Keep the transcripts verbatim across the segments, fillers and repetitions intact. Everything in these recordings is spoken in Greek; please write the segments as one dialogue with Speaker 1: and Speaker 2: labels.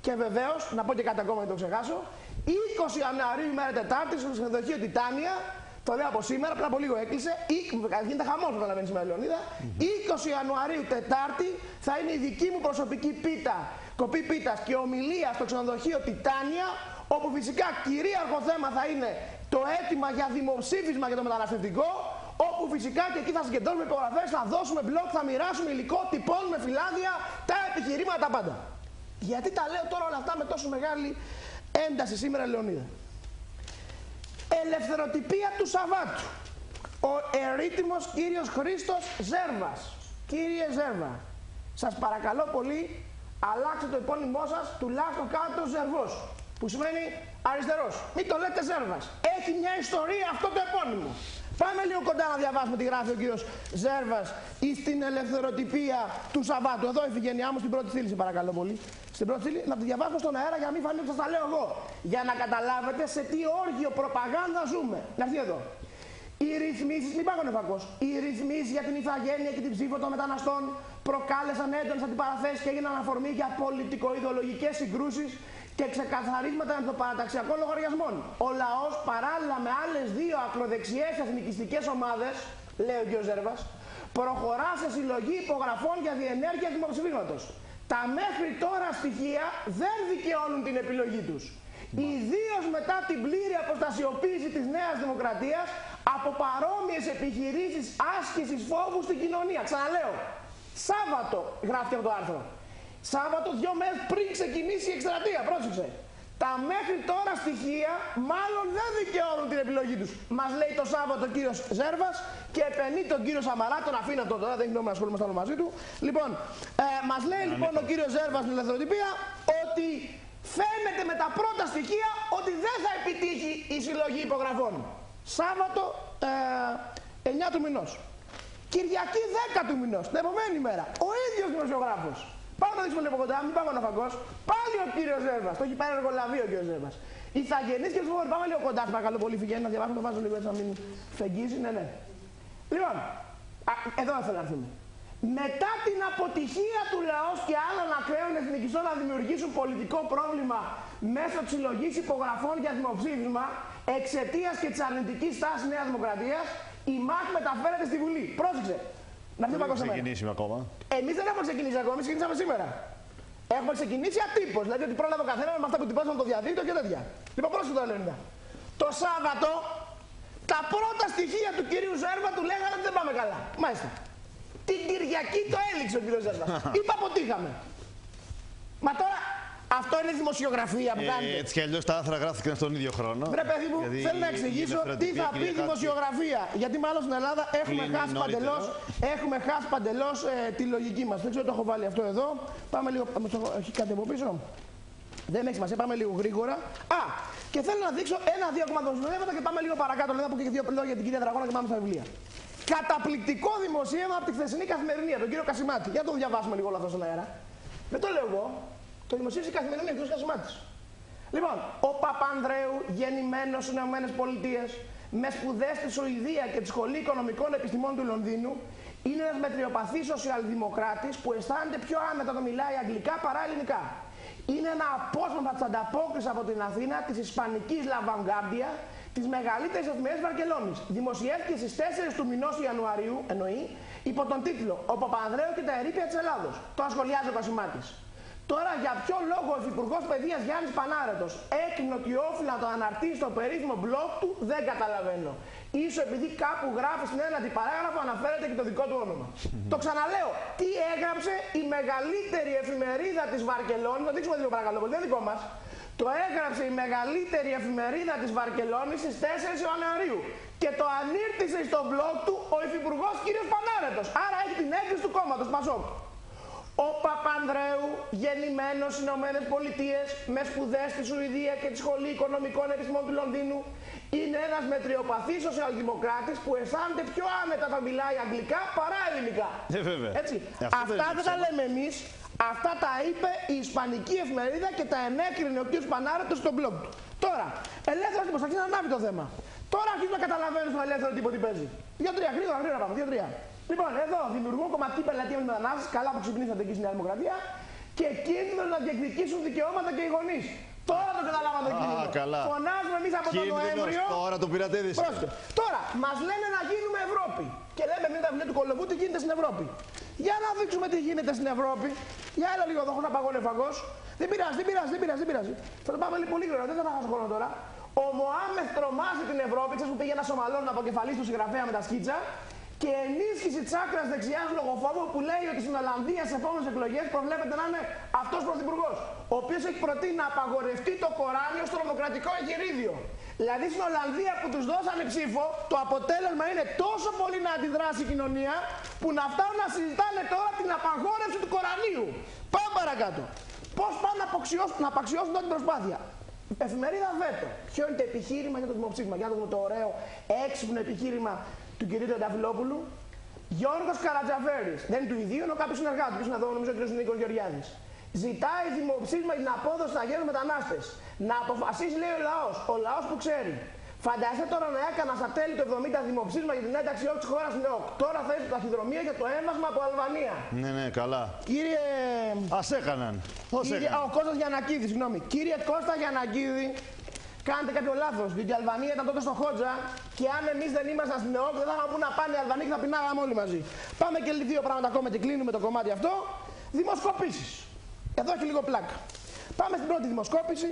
Speaker 1: Και βεβαίως, να πω και κάτι ακόμα να το ξεχάσω, είκοσι Ιανουαρίου, ημέρα Τετάρτη, στο ξενοδοχείο Τιτάνια, το λέω από σήμερα, πριν από λίγο έκλεισε, γίνεται χαμός που καταλαβαίνει σήμερα, Λεωνίδα. είκοσι Ιανουαρίου, Τετάρτη, θα είναι η δική μου προσωπική πίτα, κοπή πίτας και ομιλία στο ξενοδοχείο Τιτάνια, όπου φυσικά κυρίαρχο θέμα θα είναι το αίτημα για δημοψήφισμα για το μεταναστευτικό, όπου φυσικά και εκεί θα συγκεντρώσουμε υπογραφές, θα δώσουμε blog, θα μοιράσουμε υλικό, τυπώνουμε φυλάδια, τα επιχειρήματα, τα πάντα. Γιατί τα λέω τώρα όλα αυτά με τόσο μεγάλη ένταση σήμερα, Λεωνίδα? Ελευθεροτυπία του Σαββάτου. Ο ερήτημος κύριος Χρήστος Ζέρβας. Κύριε Ζέρβα, σας παρακαλώ πολύ, αλλάξτε το επώνυμό σας, τουλάχιστον κάντε το Ζερβός, που σημαίνει αριστερός. Μην το λέτε Ζέρβας. Έχει μια ιστορία αυτό το επώνυμο. Πάμε λίγο κοντά να διαβάσουμε τι γράφει ο κύριος Ζέρβας ή στην ελευθεροτυπία του Σαββάτου. Εδώ η Ιφηγένειά μου στην πρώτη στήλη, σε παρακαλώ πολύ. Στην πρώτη στήλη, να τη διαβάσω στον αέρα για να μην φανεί ότι σας τα λέω εγώ. Για να καταλάβετε σε τι όργιο προπαγάνδα ζούμε. Να έρθει εδώ. Οι ρυθμίσεις, μην πάω νεφακός, οι ρυθμίσεις για την ηθαγένεια και την ψήφο των μεταναστών προκάλεσαν έντονες αντιπαραθέσεις και έγιναν αφορμή για πολιτικο-ιδεολογικές συγκρούσεις και ξεκαθαρίσματα με το παραταξιακό λογαριασμών. Ο λαός, παράλληλα με άλλες δύο ακροδεξιές εθνικιστικές ομάδες, λέει ο κ. Ζέρβας, προχωρά σε συλλογή υπογραφών για διενέργεια δημοψηφίσματος. Τα μέχρι τώρα στοιχεία δεν δικαιώνουν την επιλογή τους. Ιδίως μετά την πλήρη αποστασιοποίηση της Νέας Δημοκρατίας από παρόμοιες επιχειρήσεις άσκησης φόβου στην κοινωνία. Ξαναλέω, Σάββατο γράφει αυτό το άρθρο. Σάββατο, δύο μέρες πριν ξεκινήσει η εκστρατεία. Πρόσεξε. Τα μέχρι τώρα στοιχεία μάλλον δεν δικαιώνουν την επιλογή τους. Μας λέει το Σάββατο ο κύριος Ζέρβας και επενεί τον κύριο Σαμαρά, τον αφήνω το τώρα, δεν έχει νόημα να ασχολούμαστε άλλο μαζί του. Λοιπόν, ε, μας λέει να, λοιπόν ο κύριος Ζέρβας στην ελευθεροτυπία ότι φαίνεται με τα πρώτα στοιχεία ότι δεν θα επιτύχει η συλλογή υπογραφών. Σάββατο ε, εννιά του μηνός. Κυριακή δέκα του μηνός, την επόμενη μέρα, ο ίδιος δημοσιογράφος. Πάμε να δείξουμε λίγο κοντά, μην πάμε να φαγκός. Πάλι ο κύριος Ζέρβας, το έχει πάρει εργολαβείο ο κύριος Ζέρβας. Οι θαγενείς και τους πάμε λίγο κοντά, παρακαλώ πολύ, Φιγέννη, να διαβάσουμε, το βάζω λίγο έτσι να μην φεγγίζει, ναι, ναι. Λοιπόν, α, εδώ θέλω να έρθουμε. Μετά την αποτυχία του λαός και άλλων ακραίων εθνικιστών να δημιουργήσουν πολιτικό πρόβλημα μέσω της συλλογής υπογραφών για δημοψήφισμα εξαιτίας και της αρνητικής τάσης Νέας Δημοκρατίας, η μάχη μεταφέρεται στη Βουλή. Πρόσεξε. Να μην έχουμε
Speaker 2: ξεκινήσει ακόμα.
Speaker 1: Εμείς δεν έχουμε ξεκινήσει ακόμα, εμείς ξεκινήσαμε σήμερα. Έχουμε ξεκινήσει ατύπως, δηλαδή ότι πρόλαβε ο καθένας με αυτά που τυπώσαμε το διαδίκτυο και τέτοια. Λοιπόν, πρόσεχε τώρα, Λεωνίδα. Το Σάββατο, τα πρώτα στοιχεία του κυρίου Ζέρβα του λέγανε ότι δεν πάμε καλά. Μάλιστα. Την Κυριακή το έληξε ο κύριος Ζέρβα. Είπα αποτύχαμε. Μα τώρα, αυτό είναι δημοσιογραφία που κάνετε.
Speaker 2: Ε, έτσι κι αλλιώς τα άρθρα γράφτηκαν στον ίδιο χρόνο.
Speaker 1: Βρε παιδί μου, θέλω να εξηγήσω τι θα πει δημοσιογραφία. Γιατί μάλλον στην Ελλάδα έχουμε χάσει παντελώς, έχουμε χάσει παντελώς ε, τη λογική μας. Δεν ξέρω το έχω βάλει αυτό εδώ. Πάμε λίγο. Έχει κάτι από πίσω. Δεν έχει σημασία, πάμε λίγο γρήγορα. Α, και θέλω να δείξω ένα-δύο ακόμα δημοσιεύματα και πάμε λίγο παρακάτω. Να πω και δύο λόγια για την κυρία Δραγώνα και πάμε στα βιβλία. Καταπληκτικό δημοσίευμα από τη χθεσινή καθημερινή, τον κύριο Κασιμάτη. Για να το διαβάσουμε λίγο όλο αυτό στον αέρα. Δεν το λέω εγώ. Το δημοσίευσε η καθημερινή, ο κ. Κασιμάτης. Λοιπόν, ο Παπανδρέου, γεννημένος στις ΗΠΑ, με σπουδές στη Σουηδία και τη Σχολή Οικονομικών Επιστημών του Λονδίνου, είναι ένας μετριοπαθής σοσιαλδημοκράτης που αισθάνεται πιο άνετα να μιλάει αγγλικά παρά ελληνικά. Είναι ένα απόσπασμα της ανταπόκρισης από την Αθήνα της ισπανικής Λαβανγκάρντια, της μεγαλύτερης εφημερίδας Βαρκελόνης. Δημοσιεύτηκε στις τέσσερις του μηνός Ιανουαρίου, εννοεί, υπό τον τίτλο «Ο Παπανδρέου και τα ερείπια της Ελλάδος». Το ασχολιάζει ο Κασιμάτης. Τώρα, για ποιο λόγο ο Υφυπουργός Παιδείας Γιάννης Πανάρετος έκρινε ότι όφιλε να το αναρτήσει στο περίφημο blog του, δεν καταλαβαίνω. Ίσως επειδή κάπου γράφει στην ένατη παράγραφο αναφέρεται και το δικό του όνομα. Το ξαναλέω, τι έγραψε η μεγαλύτερη εφημερίδα της Βαρκελόνης, το δείξουμε λίγο παρακαλώ, δεν είναι δικό μας. Το έγραψε η μεγαλύτερη εφημερίδα της Βαρκελόνης στις τέσσερις Ιανουαρίου. Και το ανήρτησε στο blog του ο Υφυπουργός κ. Πανάρετος. Άρα έχει την έγκριση του κόμματος Πασόκ. Ο Παπανδρέου, γεννημένος στις Ηνωμένες Πολιτείες, με σπουδές στη Σουηδία και τη Σχολή Οικονομικών Επιστημών του Λονδίνου, είναι ένας μετριοπαθής σοσιαλδημοκράτης που αισθάνεται πιο άνετα να μιλάει αγγλικά παρά ελληνικά.
Speaker 2: Ε, βέβαια.
Speaker 1: Έτσι. Αυτά δεν τα λέμε εμείς, αυτά τα είπε η ισπανική εφημερίδα και τα ενέκρινε ο κ. Πανάρετος στο blog του. Τώρα, ελεύθερος τύπος, αρχίζει να ανάβει το θέμα. Τώρα αρχίζει να καταλαβαίνει στον ελεύθερο τύπο τι παίζει. Δύο-τρία, γρήγορα, γρήγορα πάμε. Δύο-τρία. Λοιπόν, εδώ δημιουργούν κομματική πελατεία με μετανάστες, καλά που ξυπνήσατε εκεί στη Νέα Δημοκρατία, και κίνδυνο να διεκδικήσουν δικαιώματα και οι γονείς. Τώρα το καταλάβαμε το κίνδυνο.
Speaker 2: Καλά.
Speaker 1: Φωνάζουμε εμείς από τον
Speaker 2: Κίνδυνος,
Speaker 1: Νοέμβριο.
Speaker 2: τώρα το πειρατέδησε.
Speaker 1: Τώρα μας λένε να γίνουμε Ευρώπη. Και λέμε μην τα βιβλία του Κολοβού τι γίνεται στην Ευρώπη. Για να δείξουμε τι γίνεται στην Ευρώπη. Για έλα λίγο εδώ, έχω να παγώνει φαγκός. Δεν πειράζει, δεν πειράζει, δεν πειράζει, δεν πειράζει. Θα το πάμε λίγο πολύ γρήγορα, δεν θα χάσω χρόνο τώρα. Ο Μωάμεθ τρομάζει την Ευρώπη, ξέρεις που πήγε ένα Σομαλό να αποκεφαλίσει του συγγραφέα με τα σκίτσα. Και ενίσχυση της άκρας δεξιάς λογοφόβου που λέει ότι στην Ολλανδία σε επόμενες εκλογές προβλέπεται να είναι αυτός πρωθυπουργός. Ο οποίος έχει προτείνει να απαγορευτεί το Κοράνιο στο νομοκρατικό εγχειρίδιο. Δηλαδή στην Ολλανδία που τους δώσανε ψήφο, το αποτέλεσμα είναι τόσο πολύ να αντιδράσει η κοινωνία που να φτάνουν να συζητάνε τώρα την απαγόρευση του Κορανίου. Πάμε παρακάτω. Πώς πάνε να απαξιώσουν, να απαξιώσουν τώρα την προσπάθεια. Εφημερίδα Βέτο. Ποιο είναι το επιχείρημα για το δημοψήφισμα, για το, το ωραίο έξυπνο επιχείρημα του κ. Τριανταφυλόπουλου. Γιώργος Καρατζαφέρης. Δεν είναι του ιδίου, είναι ο κάποιος συνεργάτης. Ποιος είναι εδώ, νομίζω ο κ. Νίκος Γεωργιάδης. Ζητάει δημοψήφισμα για την απόδοση των αγέρων μετανάστες. Να αποφασίσει, λέει ο λαός. Ο λαός που ξέρει. Φανταστείτε τώρα να έκανα στα τέλη του εβδομήντα δημοψήφισμα για την ένταξη όλη τη χώρα στην ΕΟΚ. Τώρα θα έρθει ταχυδρομεία για το έμβασμα από Αλβανία.
Speaker 2: Ναι, ναι, καλά.
Speaker 1: Κύριε.
Speaker 2: Ας έκαναν.
Speaker 1: Κύριε... Ο Κώστας Γιαννακίδη, συγγνώμη. Κύριε Κώστα Γιαννακίδη, κάνετε κάποιο λάθος. Διότι η Αλβανία ήταν τότε στο Χότζα και αν εμείς δεν ήμασταν στην ΕΟΚ, δεν θα είχαμε πού να πάνε οι Αλβανοί και θα πεινάγαμε όλοι μαζί. Πάμε και δύο πράγματα ακόμα και κλείνουμε το κομμάτι αυτό. Δημοσκοπήσεις. Εδώ έχει λίγο πλάκα. Πάμε στην πρώτη δημοσκόπηση.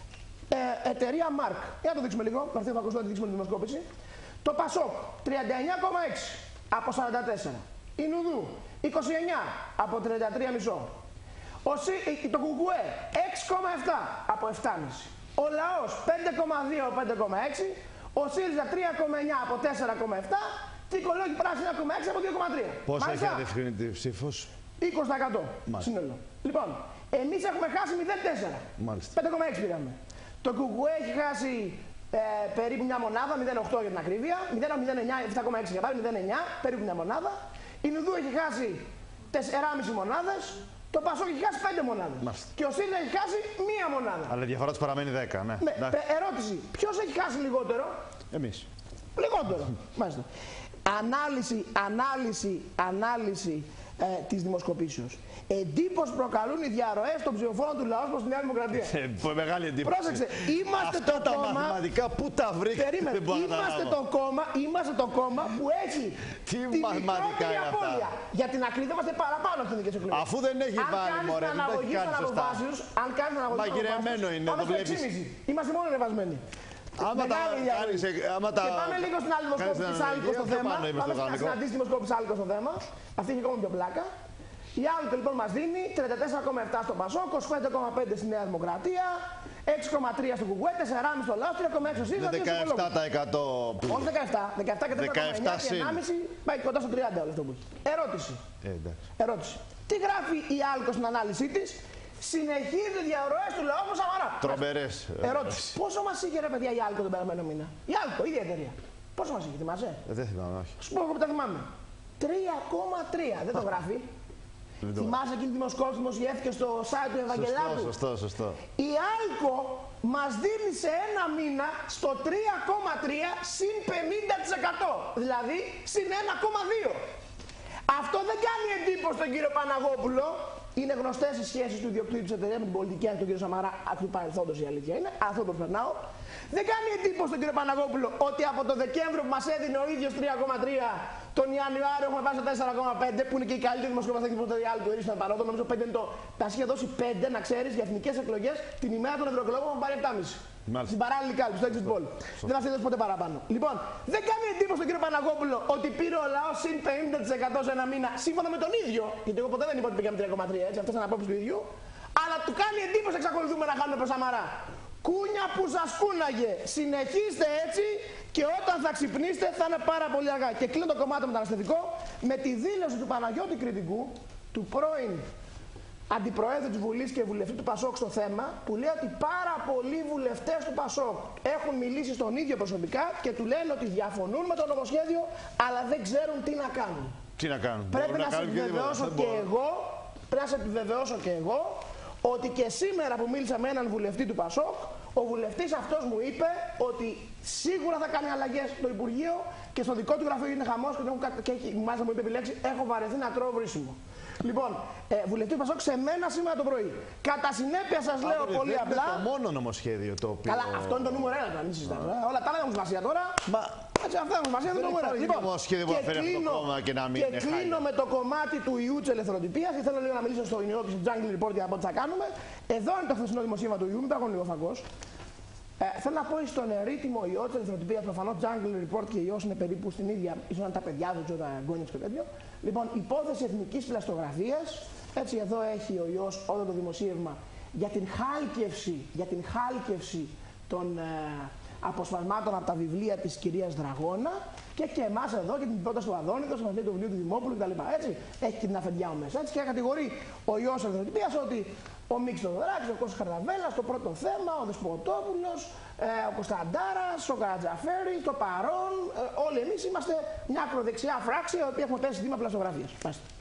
Speaker 1: Ε, εταιρεία Mark. Για να το δείξουμε λίγο. Να έρθει ο Φακός να δείξουμε τη δημοσκόπηση. Το Πασόκ τριάντα εννιά κόμμα έξι από σαράντα τέσσερα. Η Νουδού είκοσι εννιά από τριάντα τρία κόμμα πέντε. Ο Σι, το Κουκουέ έξι κόμμα επτά από επτά κόμμα πέντε. Ο Λαός πέντε κόμμα δύο από πέντε κόμμα έξι. Ο ΣΥΡΙΖΑ τρία κόμμα εννιά από τέσσερα κόμμα επτά. Και η Οικολόγοι Πράσινη ένα κόμμα έξι από δύο κόμμα τρία.
Speaker 2: Πώς έχει αντιευκρινητή ψήφος?
Speaker 1: είκοσι τοις εκατό σύνολο. Λοιπόν, εμείς έχουμε χάσει μηδέν κόμμα τέσσερα. πέντε κόμμα έξι πήραμε. Το Κουκουέ έχει χάσει ε, περίπου μια μονάδα, μηδέν κόμμα οκτώ για την ακρίβεια, μηδέν κόμμα εννιά, επτά κόμμα έξι για πάλι, μηδέν κόμμα εννιά, περίπου μια μονάδα. Η Νουδού έχει χάσει τέσσερα κόμμα πέντε μονάδες, το Πασόκ έχει χάσει πέντε μονάδες. Μάλιστα. Και ο ΣΥΡΙΖΑ έχει χάσει μία μονάδα.
Speaker 2: Αλλά η διαφορά του παραμένει δέκα, ναι.
Speaker 1: ναι ερώτηση, ποιος έχει χάσει λιγότερο?
Speaker 2: Εμείς.
Speaker 1: Λιγότερο. Μάλιστα. Ανάλυση, ανάλυση, ανάλυση ε, της δημοσκοπήσεως. Εντύπωση προκαλούν οι διαρροές των ψηφοφόρων του λαού προς τη Νέα Δημοκρατία.
Speaker 2: Ε, μεγάλη εντύπωση.
Speaker 1: Πρόσεξε, είμαστε
Speaker 2: Αυτά
Speaker 1: το
Speaker 2: τα
Speaker 1: κόμμα.
Speaker 2: Μαθηματικά πού τα βρήκατε?
Speaker 1: Περίμενε, είμαστε το κόμμα, είμαστε το κόμμα που έχει
Speaker 2: Τι
Speaker 1: τη
Speaker 2: μαθηματικά είναι
Speaker 1: απώλεια.
Speaker 2: αυτά?
Speaker 1: Για την ακρίβεια είμαστε παραπάνω από τις εκλογές.
Speaker 2: Αφού δεν έχει βάλει μωρέ, δεν το έχει κάνει σωστά.
Speaker 1: Αν κάνεις αναλογή
Speaker 2: μαγειρεμένο είναι, το βλέπεις.
Speaker 1: Είμαστε μόνο ανεβασμένοι.
Speaker 2: Άμα τα κάνεις, άμα τα...
Speaker 1: Και πάμε λίγο στην άλλη δημοσκόπηση της Άλκος στο θέμα. Πάμε στην συναντήση δημοσκόπηση Άλκος στο θέμα. Αυτή έχει ακόμα πιο πλάκα. Η Άλκο λοιπόν μας δίνει τριάντα τέσσερα κόμμα επτά στο Πασόκ, είκοσι πέντε κόμμα πέντε στη Νέα Δημοκρατία, έξι κόμμα τρία στο Κουκουέ, τέσσερα κόμμα πέντε στο Λαό, τρία κόμμα έξι στο ΣΥΡΙΖΑ.
Speaker 2: δεκαεπτά τοις εκατό που...
Speaker 1: Όχι δεκαεπτά, δεκαεπτά και τέσσερα κόμμα εννιά και εννιά κόμμα πέντε πάει κοντά στο τριάντα όλο αυτό που έχει. Ερώτηση.
Speaker 2: Ε,
Speaker 1: Ερώτηση. Τι γράφει η Άλκο στην ανάλυση της? Συνεχίζει διαρροές του λαού του Σαμαρά.
Speaker 2: Τρομερές.
Speaker 1: Ερώτηση. Πόσο μας είχε ρε παιδιά η Άλκο τον περασμένο μήνα? Η Άλκο, η ίδια εταιρεία. Πόσο μας είχε, θυμάσαι?
Speaker 2: Ε, δεν θυμάμαι, όχι.
Speaker 1: Σου πω εγώ που τα θυμάμαι. τρία κόμμα τρία, δεν το γράφει. Θυμάσαι εκείνη τη δημοσκόπηση που δημοσιεύτηκε στο site του Ευαγγελάτου?
Speaker 2: Σωστό, σωστό, σωστό.
Speaker 1: Η Άλκο μας δίνει σε ένα μήνα στο τρία κόμμα τρία συν πενήντα τοις εκατό. Δηλαδή συν ένα κόμμα δύο. Αυτό δεν κάνει εντύπωση στον κύριο Παναγόπουλο. Είναι γνωστές οι σχέσεις του ιδιοκτήτη της εταιρείας με την πολιτική και τον κύριο Σαμαρά, από του παρελθόντος η αλήθεια είναι. Αυτό το περνάω. Δεν κάνει εντύπωση στον κύριο Παναγόπουλο ότι από το Δεκέμβριο που μας έδινε ο ίδιος τρία κόμμα τρία, τον Ιανουάριο έχουμε πάει στο τέσσερα κόμμα πέντε, που είναι και η καλύτερη δημοσκόπηση που ποτέ η άλλη του ήρθε παρόδο. Νομίζω πέντε είναι το. Τα είχε δώσει πέντε, να ξέρεις, για εθνικές εκλογές την ημέρα των ευρωεκλογών που πάρει επτά κόμμα πέντε. Μάλιστα. Στην παράλληλη κάλυψη, στο exit poll. Δεν μας έδωσε ποτέ παραπάνω. Λοιπόν, δεν κάνει εντύπωση στον κύριο Παναγόπουλο ότι πήρε ο λαός συν πενήντα τοις εκατό σε ένα μήνα σύμφωνα με τον ίδιο. Γιατί εγώ ποτέ δεν είπα ότι πήγαμε τρία κόμμα τρία, έτσι, αυτές είναι απόψεις του ίδιου. Αλλά του κάνει εντύπωση, εξακολουθούμε να κάνουμε προς Σαμαρά. Κούνια που σας κούναγε. Συνεχίστε έτσι και όταν θα ξυπνήσετε θα είναι πάρα πολύ αργά. Και κλείνω το κομμάτι μεταναστευτικό με τη δήλωση του Παναγιώτη Κρητικού, του πρώην Αντιπροέδρου της Βουλής και βουλευτή του Πασόκ στο θέμα, που λέει ότι πάρα πολλοί βουλευτές του Πασόκ έχουν μιλήσει στον ίδιο προσωπικά και του λένε ότι διαφωνούν με το νομοσχέδιο, αλλά δεν ξέρουν τι να κάνουν.
Speaker 2: Τι να κάνουν.
Speaker 1: Πρέπει να, να σε επιβεβαιώσω και εγώ, πρέπει να σε επιβεβαιώσω και εγώ, ότι και σήμερα που μίλησα με έναν βουλευτή του Πασόκ, ο βουλευτής αυτός μου είπε ότι σίγουρα θα κάνει αλλαγές στο Υπουργείο και στο δικό του γραφείο είναι χαμός και, και έχει, μάλιστα μου είπε επιλέξει, έχω βαρεθεί να τρώω βρίσιμο. Λοιπόν, ε, βουλευτή Πασόκ σε μένα σήμερα το πρωί. Κατά συνέπεια σας λέω
Speaker 2: Άπρε,
Speaker 1: πολύ
Speaker 2: δεν
Speaker 1: απλά.
Speaker 2: είναι το μόνο νομοσχέδιο το οποίο.
Speaker 1: Καλά, αυτό είναι το νούμερο ένα, μην συζητάμε. Ε. Όλα τα άλλα έχουν σημασία τώρα.
Speaker 2: Μα...
Speaker 1: Έτσι, αυτά έχουν σημασία, δεν το νούμερο ένα.
Speaker 2: Λοιπόν, νομοσχέδιο που φέρει αυτό το κόμμα και να μην
Speaker 1: και
Speaker 2: είναι
Speaker 1: κλείνω με το κομμάτι του ιού της ελευθεροτυπίας. Και θέλω λίγο να μιλήσω στο New York Jungle Report για το τι θα κάνουμε. Εδώ είναι το χθεσινό δημοσίευμα του ιού, μην πάγω λίγο φακός. Ε, θέλω να πω στον ερήτημο ιό της ελευθεροτυπίας, προφανώς Jungle Report και ιός είναι περίπου στην ίδια, ίσως είναι τα παιδιά του και τα γόνια και τέτοιο. Λοιπόν, υπόθεση εθνικής πλαστογραφίας. Έτσι, εδώ έχει ο ιός όλο το δημοσίευμα για την χάλκευση, για την χάλκευση των ε, αποσπασμάτων από τα βιβλία της κυρίας Δραγώνα και και εμάς εδώ και την πρόταση του Αδόνιδος, μαζί του βιβλίου του Δημόπουλου κτλ. Έτσι, έχει και την αφεντιά μου μέσα. Έτσι, και κατηγορεί ο ιός ελευθεροτυπίας ότι ο Μίξ Θοδωράκης, ο Κώστας Χαρδαβέλλας, το πρώτο θέμα, ο Δεσποτόπουλος, ε, ο Κωνσταντάρας, ο Καρατζαφέρης, το Παρόν, ε, όλοι εμείς είμαστε μια ακροδεξιά φράξη η οποία έχουμε πέσει θύμα πλαστογραφίας.